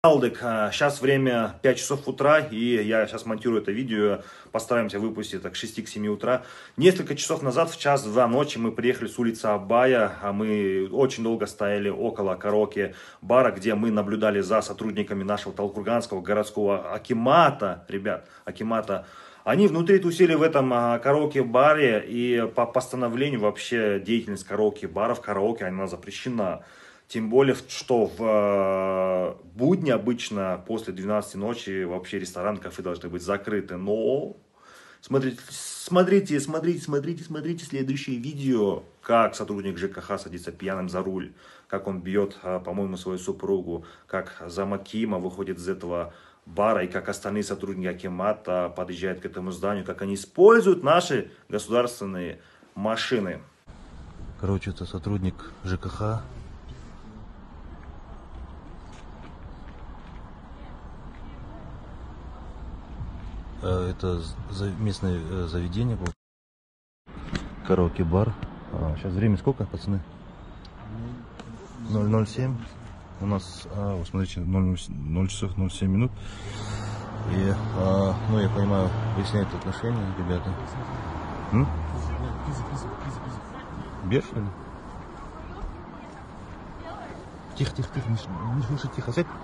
Алдык, сейчас время 5 часов утра, и я сейчас монтирую это видео, постараемся выпустить так, к 6-7 утра. Несколько часов назад, в час 2 ночи, мы приехали с улицы Абая, мы очень долго стояли около караоке-бара, где мы наблюдали за сотрудниками нашего Талдыкурганского городского акимата, ребят, акимата. Они внутри тусили в этом караоке-баре, и по постановлению вообще деятельность караоке-баров, караоке, она запрещена. Тем более, что в будни обычно после 12 ночи вообще рестораны, кафе должны быть закрыты. Но смотрите следующее видео, как сотрудник ЖКХ садится пьяным за руль, как он бьет, по-моему, свою супругу, как Замакима выходит из этого бара и как остальные сотрудники акимата подъезжают к этому зданию, как они используют наши государственные машины. Короче, это сотрудник ЖКХ. Это местное заведение, караоке-бар. Сейчас время сколько, пацаны? 0:07. У нас, вот смотрите, 0 часов 07 минут. И, ну, я понимаю, выясняют отношения, ребята. Беж, что ли? Тихо, не слушай, тихо, сядь.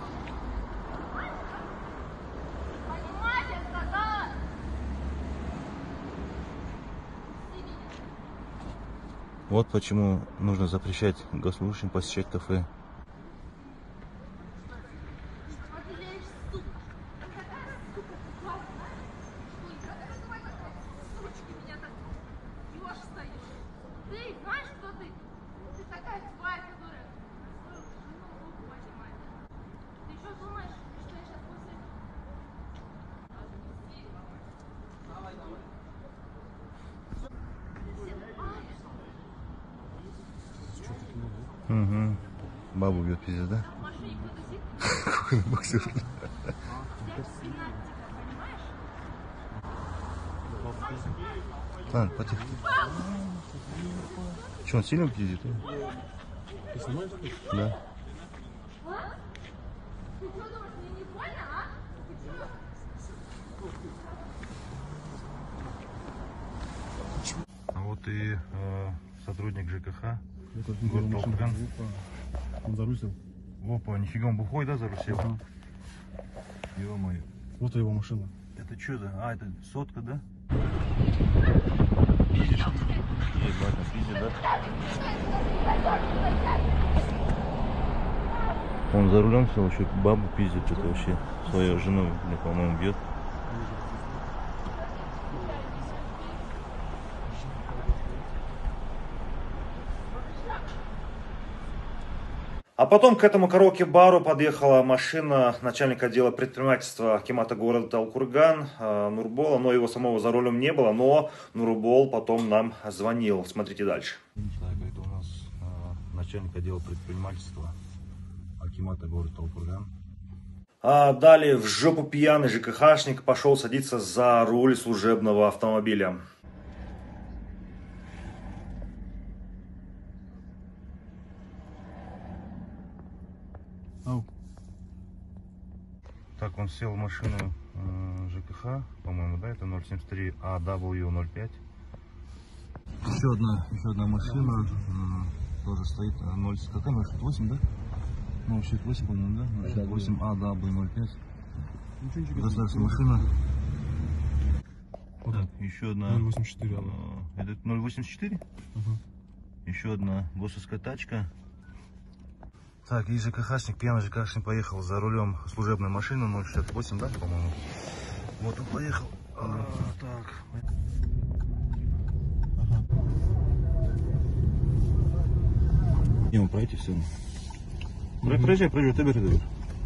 Вот почему нужно запрещать госслужащим посещать кафе. Угу. Бабу бьет, пиздец, да? Боксер. Ладно, потихо. Че, он сильно пиздит? Ты снимаешь? Да. А вот и сотрудник ЖКХ. Город Талдыкурган. Он зарусил. Опа, нифига, он бухой, да, зарусил? Ага. Ё-моё. Вот и его машина. Это что за? А, это сотка, да? Пиздишь? Ебать, он пиздит, да? Он за рулем сел, еще бабу пиздит, что-то вообще. Свою жену, по-моему, бьет. А потом к этому караоке-бару подъехала машина начальника отдела предпринимательства акимата города Талдыкурган Нурбола, но его самого за рулем не было, но Нурбол потом нам звонил. Смотрите дальше. Так, это у нас начальник отдела предпринимательства акимата города Талдыкурган. А далее в жопу пьяный ЖКХшник пошел садиться за руль служебного автомобиля. Так, он сел в машину ЖКХ, по-моему, да, это 073 AW05. Еще одна машина тоже стоит, 0, какая 068, да? 068, по-моему, да? 068 AW05. Государственная машина. Вот так, еще одна. 084. Это 084? Еще одна госовская тачка. Так, и ЖКХшник, пьяный ЖКХшник поехал за рулем служебной машины 068, да, по-моему? Вот он поехал. Так. Не, он пройти все. Проезжай, ты.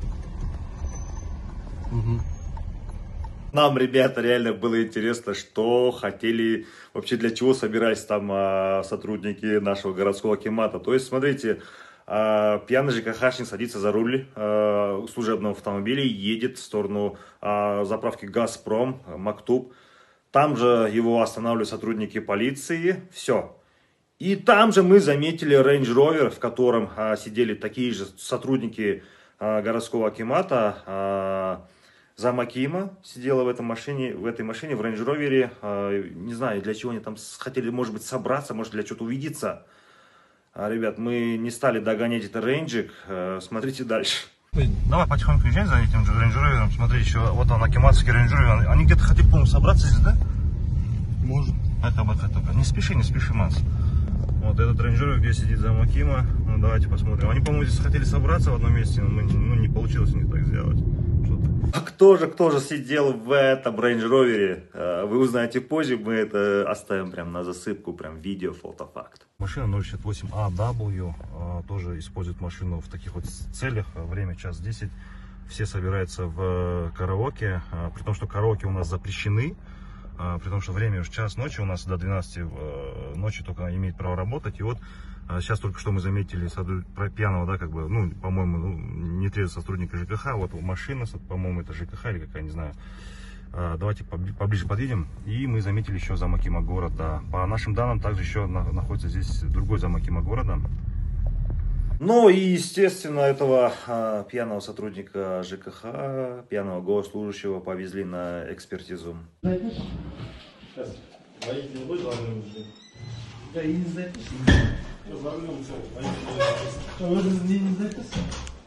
Нам, ребята, реально было интересно, что хотели, вообще для чего собирались там сотрудники нашего городского акимата. То есть, смотрите, пьяный ЖКХшник садится за руль служебного автомобиля, едет в сторону заправки «Газпром», Мактуб. Там же его останавливают сотрудники полиции, все. И там же мы заметили Range Rover, в котором сидели такие же сотрудники городского акимата, зам акима сидела в этой машине, в Range Rover. Не знаю, для чего они там хотели, может быть, собраться, может, для чего-то увидеться. Ребят, мы не стали догонять этот рейнджик. Смотрите дальше. Давай потихоньку езжай за этим Range Rover. Смотри, еще вот он, акиматский Range Rover. Они где-то хотели, по-моему, собраться здесь, да? Может. Это только. Не спеши, Макс. Вот этот Range Rover, где сидит зам акима. Ну, давайте посмотрим. Они, по-моему, здесь хотели собраться в одном месте, но не получилось у них так сделать. А кто же сидел в этом Range Rover? Вы узнаете позже, мы это оставим прям на засыпку, прям видео, фотофакт. Машина 068AW, тоже использует машину в таких вот целях. Время 1:10. Все собираются в караоке, при том, что караоке у нас запрещены. При том, что время уже 1:00 ночи, у нас до 12 ночи только имеет право работать. И вот сейчас только что мы заметили пьяного, да, как бы, ну, по-моему, нетрезвого сотрудника ЖКХ. Вот машина, по-моему, это ЖКХ или какая, не знаю. Давайте поближе подъедем. И мы заметили еще зам акима города. По нашим данным, также еще находится здесь другой зам акима города. Ну и, естественно, этого пьяного сотрудника ЖКХ, пьяного госслужащего повезли на экспертизу. Сейчас. Водитель не будет за рулем? Да, и не записано. Сейчас за рулем все. А вы не записано?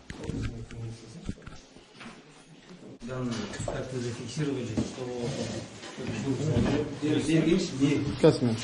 Данные как-то зафиксировали, что... Сейчас мы.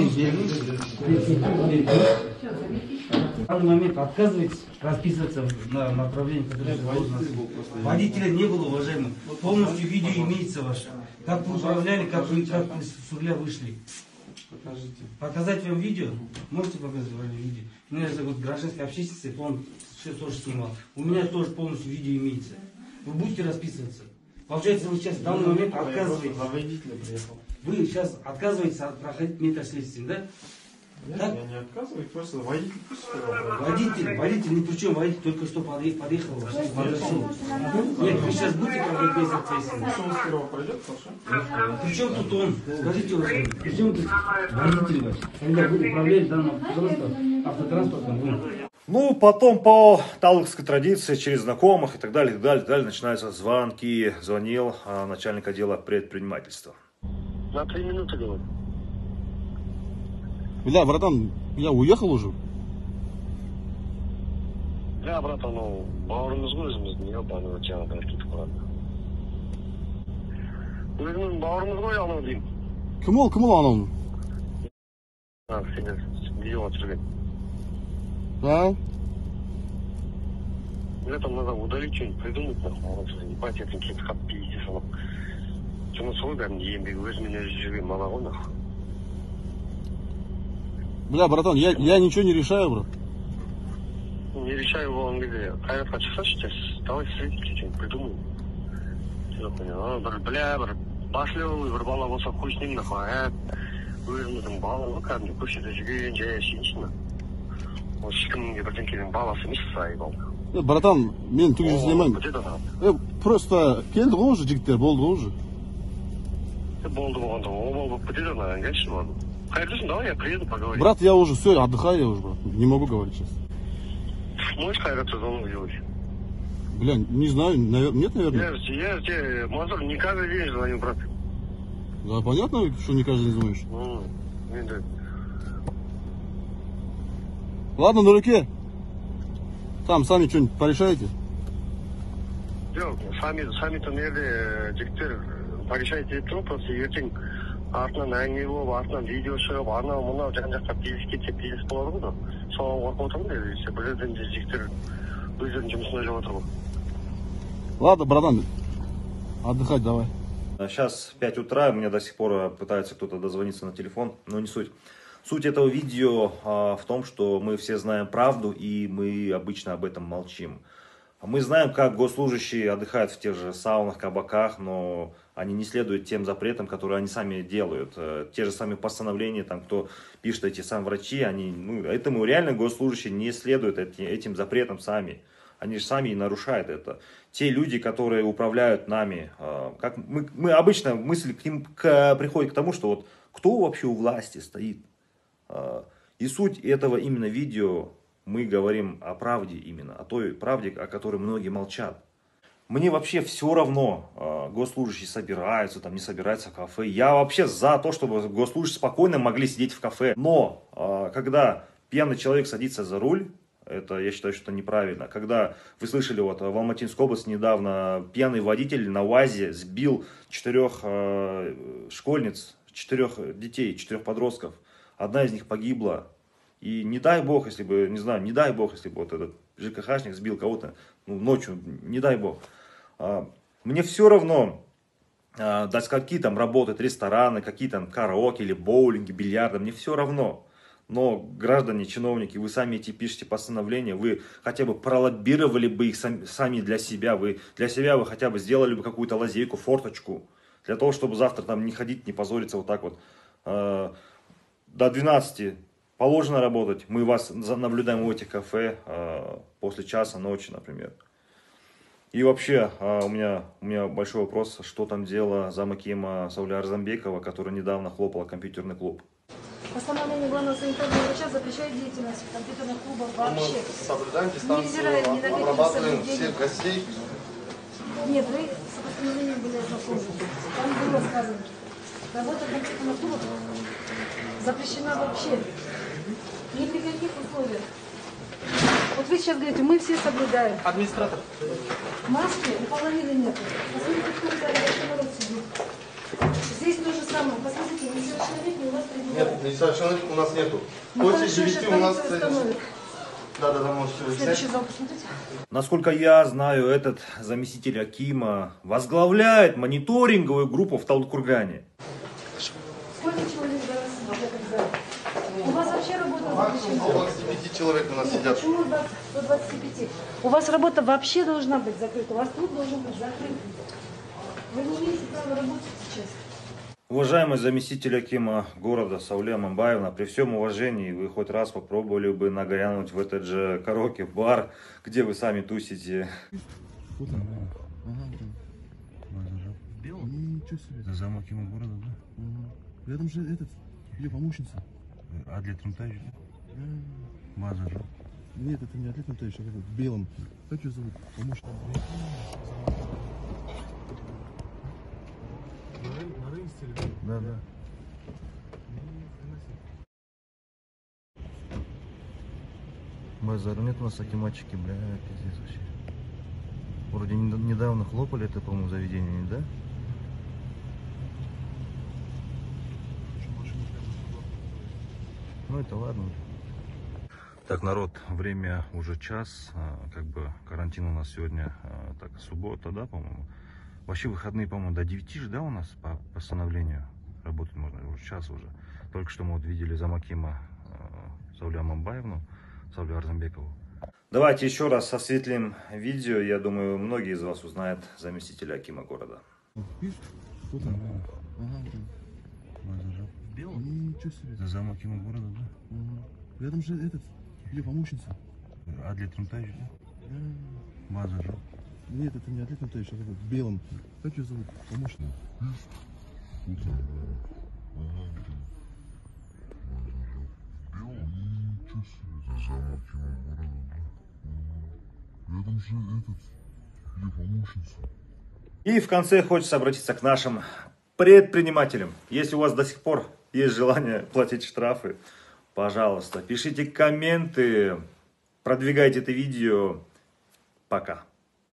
В данный момент отказывается расписываться на направлении, которое должно. Водителя не было, уважаемый. Полностью видео имеется ваше. Как вы управляли, как вы с руля вышли. Покажите. Показать вам видео? Можете показать вам видео? Меня зовут гражданской общественности, он все тоже снимал. У меня тоже полностью видео имеется. Вы будете расписываться. Получается, вы сейчас в данный момент отказываетесь. За водителя приехал. Вы сейчас отказываетесь проходить метаследствие, да? Нет, Так? я не отказываюсь, просто водитель пусть сперва пройдет. Водитель, ни при чем, водитель только что подъехал. Нет, вы сейчас будете проходить метаследствие. Пусть он сперва пройдет, хорошо? При чем тут он? Скажите, уважаемый, при чем тут водитель ваш? Когда вы управляете данным автотранспортом, вы... Ну, потом по талыкской традиции, через знакомых и так далее, начинаются звонки. Звонил начальник отдела предпринимательства. На 3 минуты, говорю. Бля, братан, я уехал уже. Да, братан, ну, бауырымыз ғой өзіміздің, ебаный жаңағы кетіп қалады. Өзіміздің бауырымыз ғой анау деймін. Кім ол анау? Сені видеоға түсірген. Да? Это надо удалить что-нибудь, придумать, нахуй, ебать, это кетіп қалып пиздец алып. Жұмыс ғой бәрін еңбегі өзімен өзі жүрген мана ғой, нахуй. Бля, братан, я ничего не решаю, брат. Не решаю болған кезде қайратқа шықсашы, сейчас давай встретимся, что-нибудь придумаем. Бля, бір баслевый бір бала болса қой с ним, нахуй, өзіміздің бала ғой, кәдімгі көшеде жүрген, жай әшейінші, на. Ол ешкімге бірдеңкенің баласы емес, сайып алды. Братан, мен түгел іздемеймін. Просто келді ғой уже жігіттер, болды ғой уже. Болды болғанда, ол болып кетеді, ана, конечно, ладно. Қайырдысың, давай, я приеду, поговорим. Брат, я уже все, отдыхаю я уже, брат. Не могу говорить сейчас. Можешь Хайрату звонок делать? Бля, не знаю, нет, наверное. Я тебе, Мазур, не каждый день звоню, брат. Да, понятно, что не каждый день звонишь. Да. Ладно, дураки. Там сами что-нибудь порешаете. Жоқ, сами-то нерде жігіттер порешайте деп тұр, просто ертең артынан әңгіме болып, артынан видео шығып, анау-мынау жан-жаққа бизнес кетсе бизнес болады ғой да. Соған қорқып отырмын деді, бір жерден де жігіттер өздерінің жұмысын ойлап отыр ғой. Ладно, братан, отдыхать давай. Сейчас 5 утра, мне до сих пор пытается кто-то дозвониться на телефон, но не суть. Суть этого видео в том, что мы все знаем правду, и мы обычно об этом молчим. Мы знаем, как госслужащие отдыхают в тех же саунах, кабаках, но они не следуют тем запретам, которые они сами делают. Те же самые постановления, там, кто пишет, эти сам врачи, они, этому реально госслужащие не следуют этим запретам сами. Они же сами и нарушают это. Те люди, которые управляют нами, как мы обычно мысль к ним приходит к тому, что кто вообще у власти стоит. И суть этого именно видео, мы говорим о правде именно, о той правде, о которой многие молчат. Мне вообще все равно, госслужащие собираются, там не собираются в кафе. Я вообще за то, чтобы госслужащие спокойно могли сидеть в кафе. Но когда пьяный человек садится за руль, это, я считаю, что неправильно. Когда вы слышали, вот в Алматинской области недавно пьяный водитель на УАЗе сбил 4 школьниц, 4 детей, 4 подростков. Одна из них погибла. И не дай бог, если бы, не знаю, не дай бог, если бы вот этот ЖКХшник сбил кого-то ночью, не дай бог. Мне все равно, до скольки там работают рестораны, какие там караоке или боулинги, бильярды, мне все равно. Но, граждане, чиновники, вы сами эти пишете постановления, вы хотя бы пролоббировали бы их сами для себя, вы хотя бы сделали бы какую-то лазейку, форточку, для того, чтобы завтра там не ходить, не позориться вот так вот. До 12 положено работать, мы вас наблюдаем в этих кафе после часа ночи, например. И вообще, у меня большой вопрос, что там делала замакима Сауля Арзамбекова, которая недавно хлопала компьютерный клуб. Постановление главного санитарного врача запрещает деятельность компьютерных клубов вообще. Мы соблюдаем дистанцию, Невзирая ни на какие обрабатываем соблюдения. всех гостей. Нет, вы с постановлением были ознакомлены. Там было сказано, работа компьютерных клубов запрещена вообще. Ни при каких условиях. Вот вы сейчас говорите, мы все соблюдаем. Администратор. Маски у половины нет. Посмотрите, кто в зале, большой народ сидит. Здесь то же самое. Посмотрите, несовершеннолетний у вас предъявляют. Нет, несовершеннолетних у нас нету. Ну, После хорошо, 9 сейчас у нас... полиция установит. Да, можете выяснять. Следующий зал посмотрите. Насколько я знаю, этот заместитель акима возглавляет мониторинговую группу в Талдыкургане. Сколько человек за раз в этом зале? У вас вообще работа запрещена? Около 25 человек у нас сидят. Почему до 25? У вас работа вообще должна быть закрыта. У вас труд должен быть закрыт. Вы не имеете права работать сейчас. Уважаемый заместитель акима города Сауля Мамбаевна, при всем уважении, вы хоть раз попробовали бы нагрянуть в этот же караоке-бар, где вы сами тусите? Ничего себе. Это зам акима города, да? Рядом же ее помощница. Адлет Румтаевич, база же. Нет, это не Адлет Нутаевич, а этот в белом. Как ее зовут? Помощница. Да. Базару нет у нас акиматчики, бля, пиздец вообще. Вроде недавно хлопали это, по-моему, заведение, да? Ну это ладно. Так, народ, время уже час, как бы карантин у нас сегодня, так, суббота, да, по-моему. Вообще выходные, по-моему, до 9 же, да, у нас по постановлению работать можно, уже час уже. Только что мы вот видели замакима Саулю Мамбаевну, Саулю Арзамбекову. Давайте еще раз осветлим видео. Я думаю, многие из вас узнают заместителя акима города. Видишь? Кто там? База же. Ничего себе. Это зам акима города, да? Рядом же ее помощница. Адлет Румтаевич, да? База же. Нет, это не Адлет Нутаевич, а этот в белом. Как ее зовут? Помощница. Рядом же ее помощница. И в конце хочется обратиться к нашим предпринимателям. Если у вас до сих пор есть желание платить штрафы, пожалуйста, пишите комменты, продвигайте это видео. Пока.